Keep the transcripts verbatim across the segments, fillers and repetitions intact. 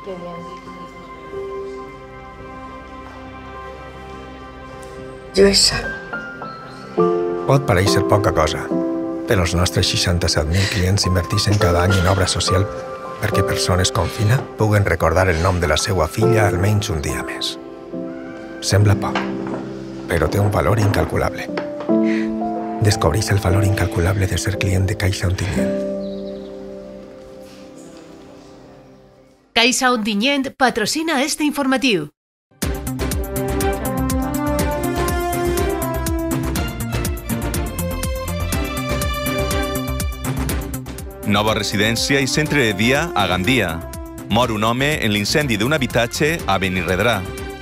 Qué bien. Lluïsa. Pot parèixer poca cosa, però els nostres seixanta-set mil clients inverteixen cada any en obra social perquè persones com Fina puguen recordar el nom de la seva filla almenys un dia més. Sembla poc, però té un valor incalculable. Descobreix el valor incalculable de ser client de Caixa Ontinyent. Caixa Ontinyent patrocina este informatiu. Nova residència i centre de dia a Gandia. Mor un home en l'incendi d'un habitatge a Benirredrà.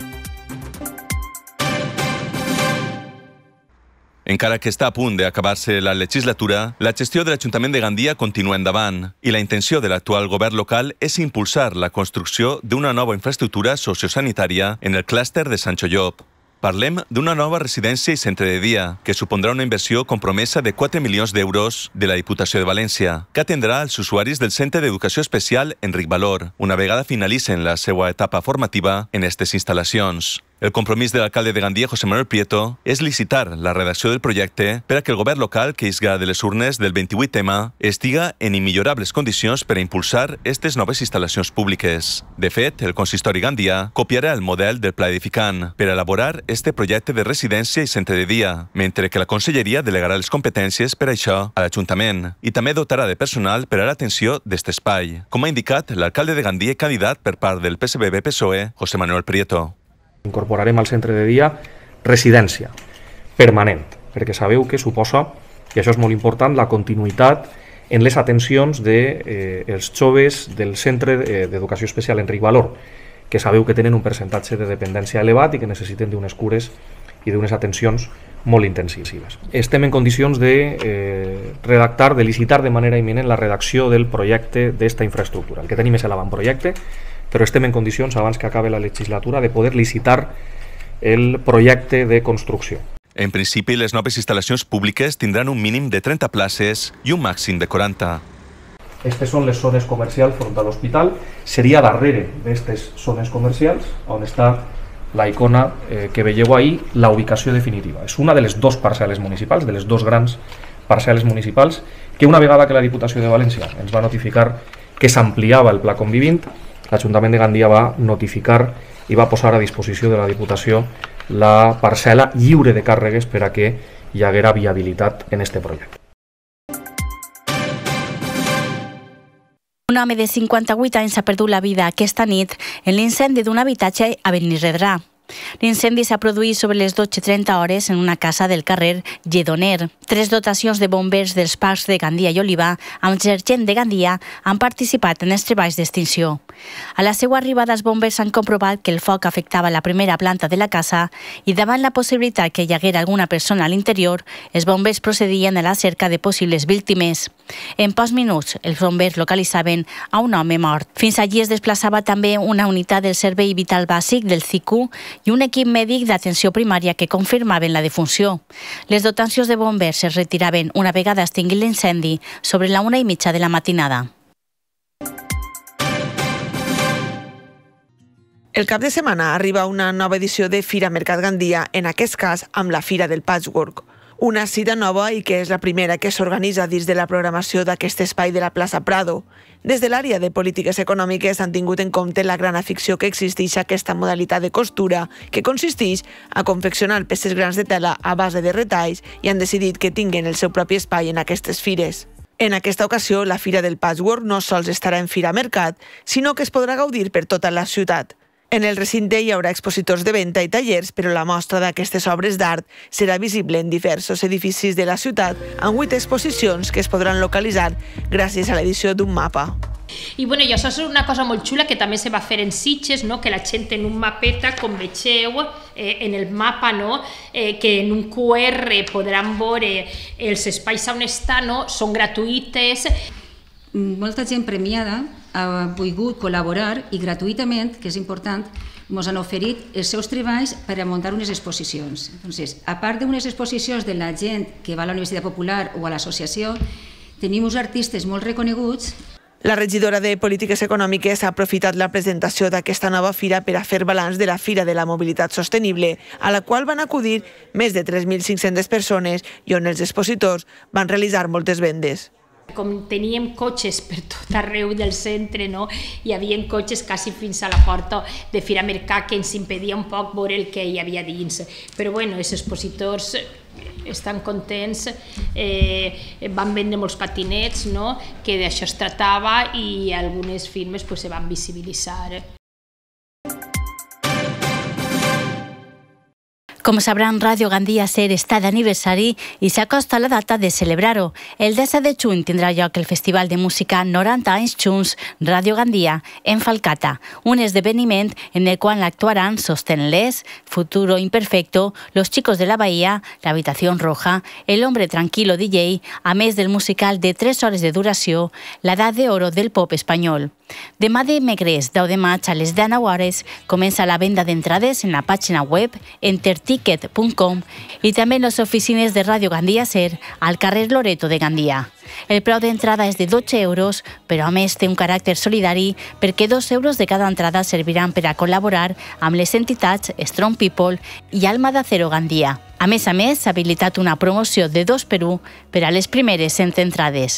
Encara que està a punt d'acabar-se la legislatura, la gestió de l'Ajuntament de Gandia continua endavant i la intenció de l'actual govern local és impulsar la construcció d'una nova infraestructura sociosanitària en el clúster de Sant Xollop. Parlem d'una nova residència i centre de dia, que supondrà una inversió compromesa de quatre milions d'euros de la Diputació de València, que atendrà als usuaris del Centre d'Educació Especial Enric Valor, una vegada finalitzen la seva etapa formativa en aquestes instal·lacions. El compromís de l'alcalde de Gandia, José Manuel Prieto, és licitar la redacció del projecte per a que el govern local que isga de les urnes del vint-i-vuit M estiga en immillorables condicions per a impulsar aquestes noves instal·lacions públiques. De fet, el consistori gandià copiarà el model del pla edificant per a elaborar este projecte de residència i centre de dia, mentre que la Conselleria delegarà les competències per a això a l'Ajuntament i també dotarà de personal per a l'atenció d'aquest espai, com ha indicat l'alcalde de Gandia i candidat per part del P S B B P S O E, José Manuel Prieto. Incorporarem al centre de dia residència permanent, perquè sabeu que suposa, i això és molt important, la continuïtat en les atencions dels de, eh, joves del Centre d'Educació Especial Enric Valor, que sabeu que tenen un percentatge de dependència elevat i que necessiten d'unes cures i d'unes atencions molt intensives. Estem en condicions de eh, redactar, de licitar de manera imminent la redacció del projecte d'esta infraestructura. El que tenim és l'avantprojecte, però estem en condicions, abans que acabi la legislatura, de poder licitar el projecte de construcció. En principi, les noves instal·lacions públiques tindran un mínim de trenta places i un màxim de quaranta. Aquestes són les zones comercials front a l'hospital. Seria darrere d'aquestes zones comercials on està la icona eh, que veieu ahir, la ubicació definitiva. És una de les dues parcel·les municipals, de les dues grans parcel·les municipals, que una vegada que la Diputació de València ens va notificar que s'ampliava el pla convivint, l'Ajuntament de Gandia va notificar i va posar a disposició de la Diputació la parcel·la lliure de càrregues per a que hi haguera viabilitat en este projecte. Un home de cinquanta-vuit anys ha perdut la vida aquesta nit en l'incendi d'un habitatge a Benirredrà. L'incendi s'ha produït sobre les dotze trenta hores en una casa del carrer Lledoner. Tres dotacions de bombers dels parcs de Gandia i Oliva, amb sergent de Gandia, han participat en els treballs d'extinció. A la seva arribada, els bombers han comprovat que el foc afectava la primera planta de la casa i davant la possibilitat que hi haguera alguna persona a l'interior, els bombers procedien a la cerca de possibles víctimes. En pocs minuts, els bombers localitzaven a un home mort. Fins allí es desplaçava també una unitat del Servei Vital Bàsic del C I C U i un equip mèdic d'atenció primària que confirmaven la defunció. Les dotacions de bombers es retiraven una vegada extingit l'incendi sobre la una i mitja de la matinada. El cap de setmana arriba una nova edició de Fira Mercat Gandia, en aquest cas amb la Fira del Patchwork. Una cita nova i que és la primera que s'organitza dins de la programació d'aquest espai de la plaça Prado. Des de l'àrea de polítiques econòmiques han tingut en compte la gran afició que existeix a aquesta modalitat de costura, que consisteix a confeccionar peces grans de tela a base de retalls i han decidit que tinguin el seu propi espai en aquestes fires. En aquesta ocasió, la Fira del Patchwork no sols estarà en Fira Mercat, sinó que es podrà gaudir per tota la ciutat. En el recinte hi haurà expositors de venda i tallers, però la mostra d'aquestes obres d'art serà visible en diversos edificis de la ciutat, amb vuit exposicions que es podran localitzar gràcies a l'edició d'un mapa. I, bueno, i això és una cosa molt xula que també se va fer en Sitges, no? Que la gent en un mapeta, com vegeu, eh, en el mapa, no? eh, que en un Q R podran veure els espais on està, no? Són gratuïtes. Molta gent premiada ha volgut col·laborar i gratuïtament, que és important, ens han oferit els seus treballs per a muntar unes exposicions. Entonces, a part d'unes exposicions de la gent que va a la Universitat Popular o a l'associació, tenim uns artistes molt reconeguts. La regidora de Polítiques Econòmiques ha aprofitat la presentació d'aquesta nova fira per a fer balanç de la Fira de la Mobilitat Sostenible, a la qual van acudir més de tres mil cinc-centes persones i on els expositors van realitzar moltes vendes. Com teníem cotxes per tot arreu del centre, no? Hi havia cotxes quasi fins a la porta de Fira Mercat que ens impedia un poc veure el que hi havia dins. Però bueno, els expositors estan contents, eh, van vendre molts patinets, no? Que d'això es tractava i algunes firmes pues, se van visibilitzar. Com sabran, Radio Gandia Ser està d'aniversari i s'acosta la data de celebrar-ho. El disset de juny tindrà lloc el Festival de Música noranta anys Junts Radio Gandia en Falcata, un esdeveniment en el qual actuaran Sostén Les, Futuro Imperfecto, Los Chicos de la Bahía, La Habitación Roja, El Hombre Tranquilo D J, a més del musical de tres hores de duració, l'edat d'oro del pop espanyol. Demà dimecres deu de maig a les dinou hores comença la venda d'entrades en la pàgina web enterticket punt com i també en les oficines de Radio Gandia Ser al carrer Loreto de Gandia. El preu d'entrada és de dotze euros, però a més té un caràcter solidari perquè dos euros de cada entrada serviran per a col·laborar amb les entitats Strong People i Alma d'Acero Gandia. A més a més, s'ha habilitat una promoció de dos per un per a les primeres cent entrades.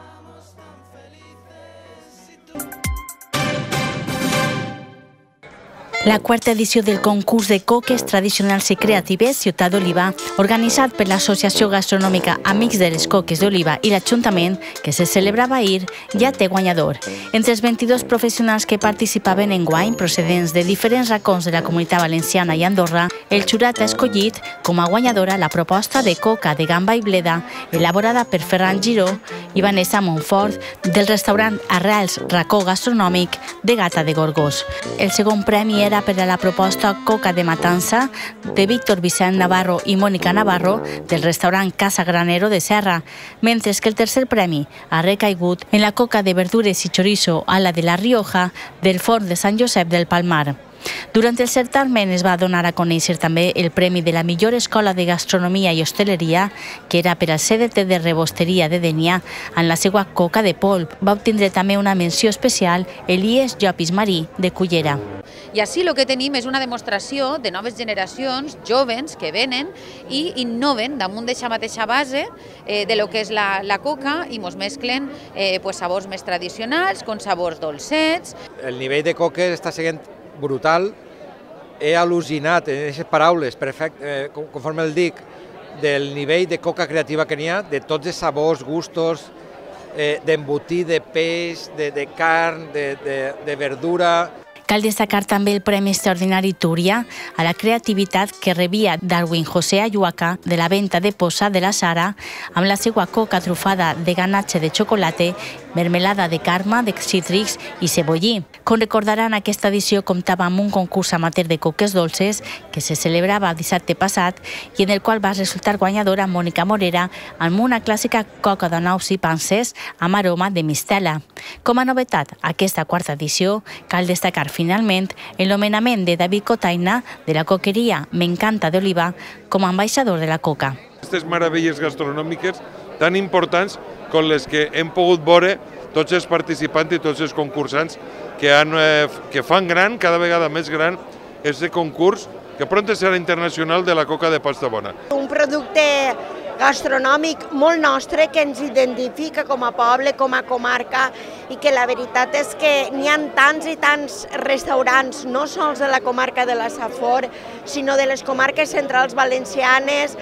La quarta edició del concurs de coques tradicionals i creatives Ciutat d'Oliva, organitzat per l'Associació Gastronòmica Amics de les Coques d'Oliva i l'Ajuntament, que se celebrava ahir, ja té guanyador. Entre els vint-i-dos professionals que participaven en guany, procedents de diferents racons de la Comunitat Valenciana i Andorra, el jurat ha escollit com a guanyadora la proposta de coca de gamba i bleda, elaborada per Ferran Giró i Vanessa Montfort, del restaurant Arrels Racó Gastronòmic de Gata de Gorgos. El segon premi era per a la proposta Coca de Matança de Víctor Vicent Navarro i Mònica Navarro del restaurant Casa Granero de Serra, mentre que el tercer premi ha recaigut en la coca de verdures i chorizo a la de la Rioja del forn de Sant Josep del Palmar. Durant el certamen es va donar a conèixer també el premi de la millor escola de gastronomia i hosteleria, que era per al C D T de Rebosteria de Dénia, en la seva coca de polp. Va obtindre també una menció especial Elies Llopis Marí, de Cullera. I així el que tenim és una demostració de noves generacions, jovens, que venen i innoven damunt d'aquesta mateixa base eh, de lo que és la, la coca i mos mesclen eh, pues, sabors més tradicionals, con sabors dolcets. El nivell de coques està sent brutal. He al·lucinat en aquestes paraules, perfecte, eh, conforme el dic, del nivell de coca creativa que n'hi ha, de tots els sabors, gustos, eh, d'embotir, de peix, de, de carn, de, de, de verdura. Cal destacar també el Premi Extraordinari Túria a la creativitat que rebia Darwin José Ayuaca de la venta de posa de la Sara amb la seva coca trufada de ganache de xocolate, mermelada de carme, de cítrics i cebollí. Com recordaran, aquesta edició comptava amb un concurs amateur de coques dolces que se celebrava dissabte passat i en el qual va resultar guanyadora Mònica Morera amb una clàssica coca de nous i panses amb aroma de mistela. Com a novetat, aquesta quarta edició cal destacar finalment el nomenament de David Cotaina de la coqueria M'Encanta d'Oliva com a ambaixador de la coca. Aquestes meravelles gastronòmiques tan importants com les que hem pogut veure tots els participants i tots els concursants que, han, eh, que fan gran, cada vegada més gran, aquest concurs que pront serà internacional de la coca de pasta bona. Un producte gastronòmic molt nostre que ens identifica com a poble, com a comarca i que la veritat és que n'hi ha tants i tants restaurants, no sols de la comarca de la Safor, sinó de les comarques centrals valencianes.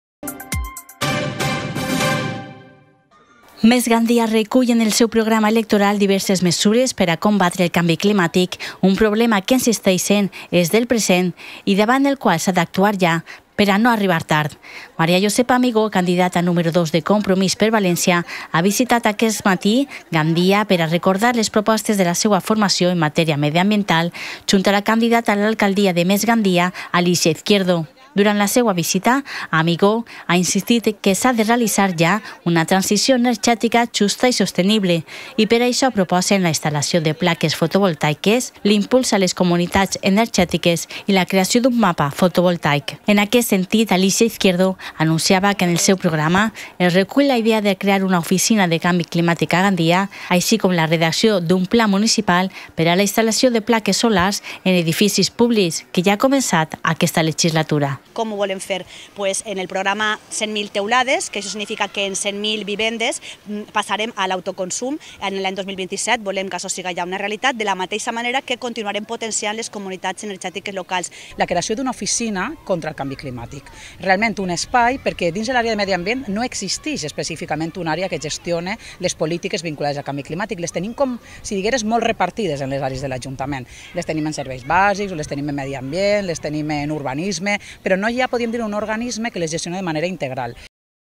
Més Gandia recull en el seu programa electoral diverses mesures per a combatre el canvi climàtic, un problema que insisteixen és del present i davant el qual s'ha d'actuar ja per a no arribar tard. Maria Josepa Amigó, candidata número dos de Compromís per València, ha visitat aquest matí Gandia per a recordar les propostes de la seva formació en matèria mediambiental junt a la candidata a l'alcaldia de Més Gandia, Alicia Izquierdo. Durant la seva visita, Amigó ha insistit que s'ha de realitzar ja una transició energètica justa i sostenible i per això proposen la instal·lació de plaques fotovoltaiques, l'impuls a les comunitats energètiques i la creació d'un mapa fotovoltaic. En aquest sentit, Alicia Izquierdo anunciava que en el seu programa es recull la idea de crear una oficina de canvi climàtic a Gandia, així com la redacció d'un pla municipal per a la instal·lació de plaques solars en edificis públics, que ja ha començat aquesta legislatura. Com ho volem fer? Pues en el programa cent mil teulades, que això significa que en cent mil vivendes passarem a l'autoconsum. En l'any dos mil vint-i-set volem que això siga ja una realitat, de la mateixa manera que continuarem potenciant les comunitats energètiques locals. La creació d'una oficina contra el canvi climàtic. Realment un espai, perquè dins de l'àrea de medi ambient no existeix específicament una àrea que gestione les polítiques vinculades al canvi climàtic. Les tenim com, si digueres, molt repartides en les àrees de l'Ajuntament. Les tenim en serveis bàsics, les tenim en medi ambient, les tenim en urbanisme, però no hi ha, podríem dir, un organisme que les gestioni de manera integral.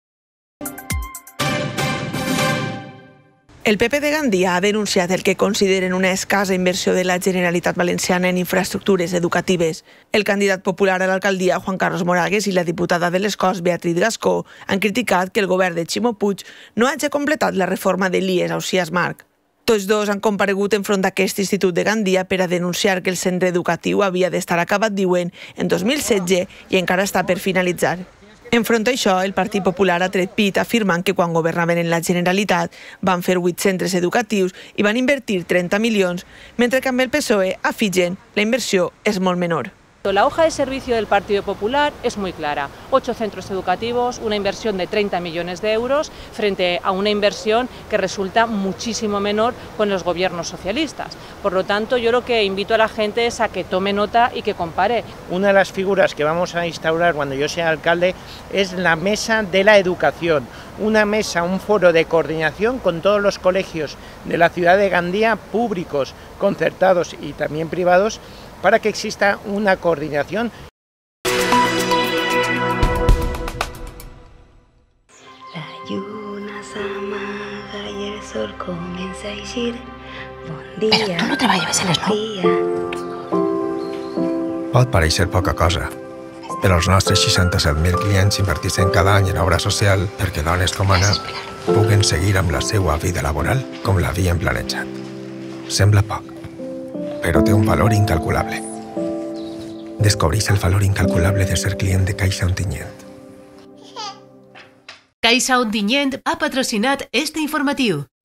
El P P de Gandia ha denunciat el que consideren una escassa inversió de la Generalitat Valenciana en infraestructures educatives. El candidat popular a l'alcaldia, Juan Carlos Moragues, i la diputada de les Corts, Beatriz Gascó, han criticat que el govern de Ximo Puig no hagi completat la reforma de l'I E S Ausiàs Marc. Tots dos han comparegut enfront d'aquest institut de Gandia per a denunciar que el centre educatiu havia d'estar acabat, diuen, en dos mil setze i encara està per finalitzar. Enfront d'això, el Partit Popular ha tret pit afirmant que quan governaven en la Generalitat van fer vuit centres educatius i van invertir trenta milions, mentre que amb el P S O E afirmen la inversió és molt menor. La hoja de servicio del Partido Popular es muy clara. Ocho centros educativos, una inversión de treinta millones de euros frente a una inversión que resulta muchísimo menor con los gobiernos socialistas. Por lo tanto, yo lo que invito a la gente es a que tome nota y que compare. Una de las figuras que vamos a instaurar cuando yo sea alcalde es la mesa de la educación. Una mesa, un foro de coordinación con todos los colegios de la ciudad de Gandia, públicos, concertados y también privados, para que exista una coordinación. La lluna s'amaga i el sol comença a eixir. Bon dia. Però tu no treballes a les nou. Pot pareixer poca cosa, però els nostres seixanta-set mil clients inverteixen cada any en obra social perquè dones com Anna puguen seguir amb la seva vida laboral com l'havien planejat. Sembla poc, però té un valor incalculable. Descobreix el valor incalculable de ser client de Caixa Ontinyent. Caixa Ontinyent ha patrocinat este informatiu.